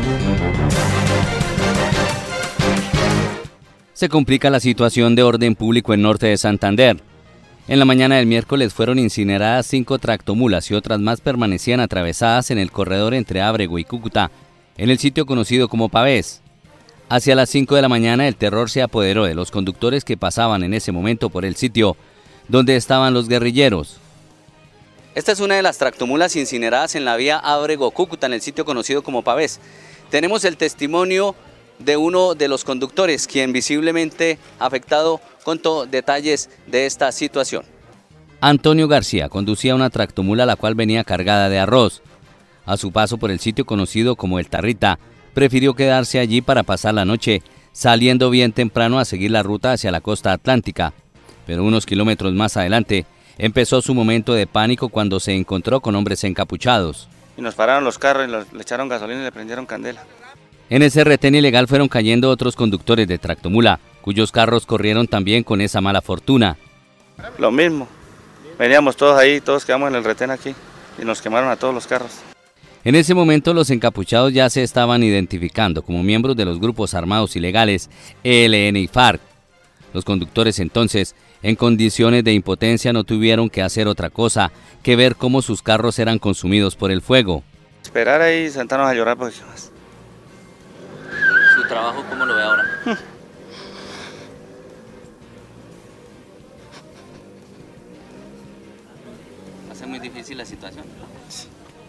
Se complica la situación de orden público en norte de Santander. En la mañana del miércoles fueron incineradas 5 tractomulas y otras más permanecían atravesadas en el corredor entre Ábrego y Cúcuta, en el sitio conocido como Pavés. Hacia las 5 de la mañana el terror se apoderó de los conductores que pasaban en ese momento por el sitio donde estaban los guerrilleros. Esta es una de las tractomulas incineradas en la vía Ábrego-Cúcuta, en el sitio conocido como Pavés. Tenemos el testimonio de uno de los conductores, quien visiblemente afectado contó detalles de esta situación. Antonio García conducía una tractomula la cual venía cargada de arroz. A su paso por el sitio conocido como El Tarrita, prefirió quedarse allí para pasar la noche, saliendo bien temprano a seguir la ruta hacia la costa atlántica. Pero unos kilómetros más adelante, empezó su momento de pánico cuando se encontró con hombres encapuchados. Y nos pararon los carros y le echaron gasolina y le prendieron candela. En ese retén ilegal fueron cayendo otros conductores de tractomula, cuyos carros corrieron también con esa mala fortuna. Lo mismo, veníamos todos ahí, todos quedamos en el retén aquí y nos quemaron a todos los carros. En ese momento los encapuchados ya se estaban identificando como miembros de los grupos armados ilegales ELN y FARC. Los conductores entonces, en condiciones de impotencia, no tuvieron que hacer otra cosa que ver cómo sus carros eran consumidos por el fuego. Esperar ahí y sentarnos a llorar porque más. ¿Su trabajo cómo lo ve ahora? ¿Hace muy difícil la situación? Sí.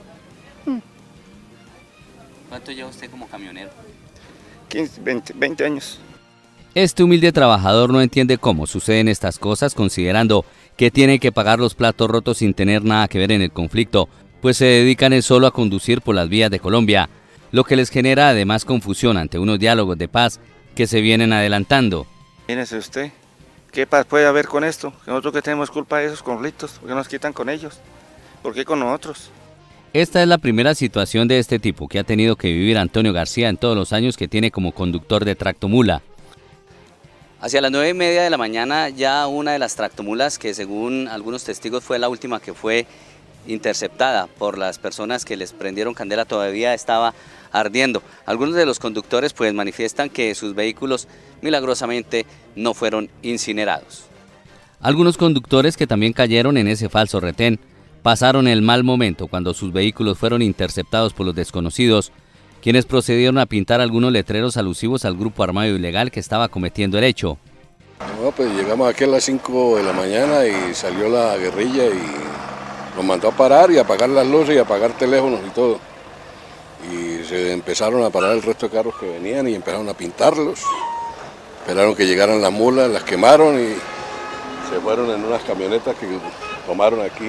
¿Cuánto lleva usted como camionero? 15, 20 años. Este humilde trabajador no entiende cómo suceden estas cosas, considerando que tiene que pagar los platos rotos sin tener nada que ver en el conflicto, pues se dedican solo a conducir por las vías de Colombia, lo que les genera además confusión ante unos diálogos de paz que se vienen adelantando. Fíjese usted, ¿qué paz puede haber con esto? Nosotros que tenemos culpa de esos conflictos, ¿por qué nos quitan con ellos? ¿Por qué con nosotros? Esta es la primera situación de este tipo que ha tenido que vivir Antonio García en todos los años que tiene como conductor de tractomula. Hacia las 9:30 de la mañana ya una de las tractomulas, que según algunos testigos fue la última que fue interceptada por las personas que les prendieron candela, todavía estaba ardiendo. Algunos de los conductores pues manifiestan que sus vehículos milagrosamente no fueron incinerados. Algunos conductores que también cayeron en ese falso retén pasaron el mal momento cuando sus vehículos fueron interceptados por los desconocidos, quienes procedieron a pintar algunos letreros alusivos al grupo armado ilegal que estaba cometiendo el hecho. No, pues llegamos aquí a las 5 de la mañana y salió la guerrilla y nos mandó a parar y a apagar las luces y a apagar teléfonos y todo. Y se empezaron a parar el resto de carros que venían y empezaron a pintarlos. Esperaron que llegaran las mulas, las quemaron y se fueron en unas camionetas que tomaron aquí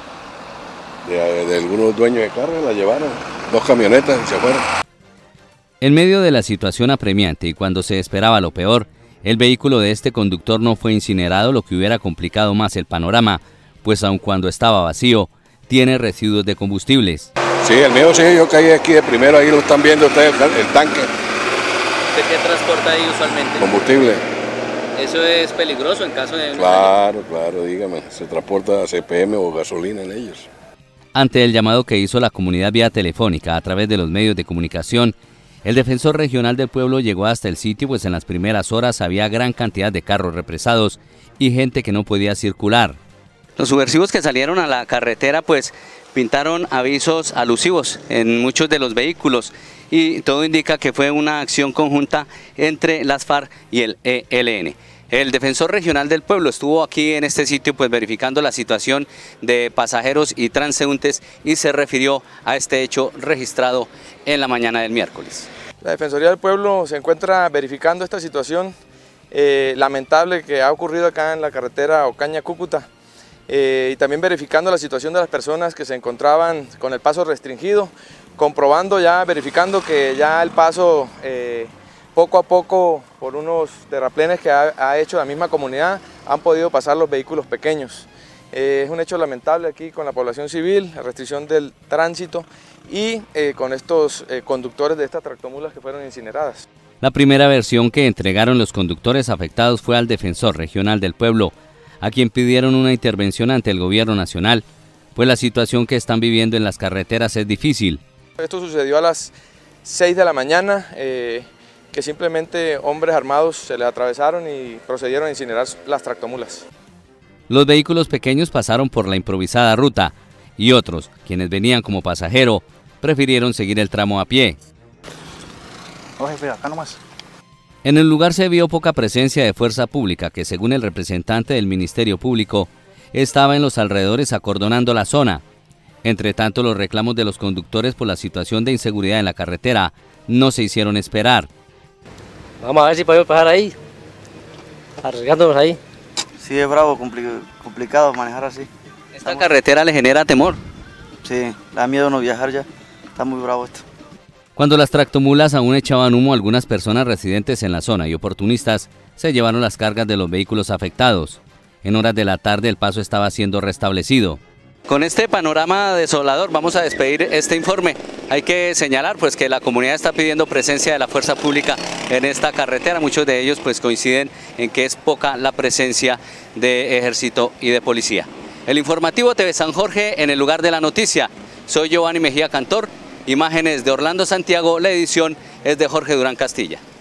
de algunos dueños de carro, las llevaron, 2 camionetas y se fueron. En medio de la situación apremiante y cuando se esperaba lo peor, el vehículo de este conductor no fue incinerado, lo que hubiera complicado más el panorama, pues aun cuando estaba vacío, tiene residuos de combustibles. Sí, el mío sí, yo caí aquí de primero, ahí lo están viendo ustedes, el tanque. ¿De qué transporta ahí usualmente? Combustible. ¿Eso es peligroso en caso de...? Claro, dígame, se transporta CPM o gasolina en ellos. Ante el llamado que hizo la comunidad vía telefónica a través de los medios de comunicación, el defensor regional del pueblo llegó hasta el sitio, pues en las primeras horas había gran cantidad de carros represados y gente que no podía circular. Los subversivos que salieron a la carretera pues pintaron avisos alusivos en muchos de los vehículos y todo indica que fue una acción conjunta entre las FARC y el ELN. El defensor regional del pueblo estuvo aquí en este sitio pues verificando la situación de pasajeros y transeúntes y se refirió a este hecho registrado en la mañana del miércoles. La Defensoría del Pueblo se encuentra verificando esta situación lamentable que ha ocurrido acá en la carretera Ocaña-Cúcuta y también verificando la situación de las personas que se encontraban con el paso restringido, comprobando ya, verificando que ya el paso poco a poco por unos terraplenes que ha hecho la misma comunidad han podido pasar los vehículos pequeños. Es un hecho lamentable aquí con la población civil, la restricción del tránsito y con estos conductores de estas tractomulas que fueron incineradas. La primera versión que entregaron los conductores afectados fue al defensor regional del pueblo, a quien pidieron una intervención ante el gobierno nacional, pues la situación que están viviendo en las carreteras es difícil. Esto sucedió a las 6 de la mañana, que simplemente hombres armados se les atravesaron y procedieron a incinerar las tractomulas. Los vehículos pequeños pasaron por la improvisada ruta y otros, quienes venían como pasajero, prefirieron seguir el tramo a pie. No, jefe, acá nomás. En el lugar se vio poca presencia de fuerza pública que, según el representante del Ministerio Público, estaba en los alrededores acordonando la zona. Entre tanto, los reclamos de los conductores por la situación de inseguridad en la carretera no se hicieron esperar. Vamos a ver si podemos pasar ahí, arriesgándonos ahí. Sí, es bravo, complicado manejar así. ¿Esta carretera le genera temor? Sí, da miedo no viajar ya, está muy bravo esto. Cuando las tractomulas aún echaban humo, algunas personas residentes en la zona y oportunistas se llevaron las cargas de los vehículos afectados. En horas de la tarde el paso estaba siendo restablecido. Con este panorama desolador vamos a despedir este informe. Hay que señalar pues que la comunidad está pidiendo presencia de la fuerza pública en esta carretera. Muchos de ellos pues coinciden en que es poca la presencia de ejército y de policía. El informativo TV San Jorge en el lugar de la noticia. Soy Giovanni Mejía Cantor. Imágenes de Orlando Santiago, la edición es de Jorge Durán Castilla.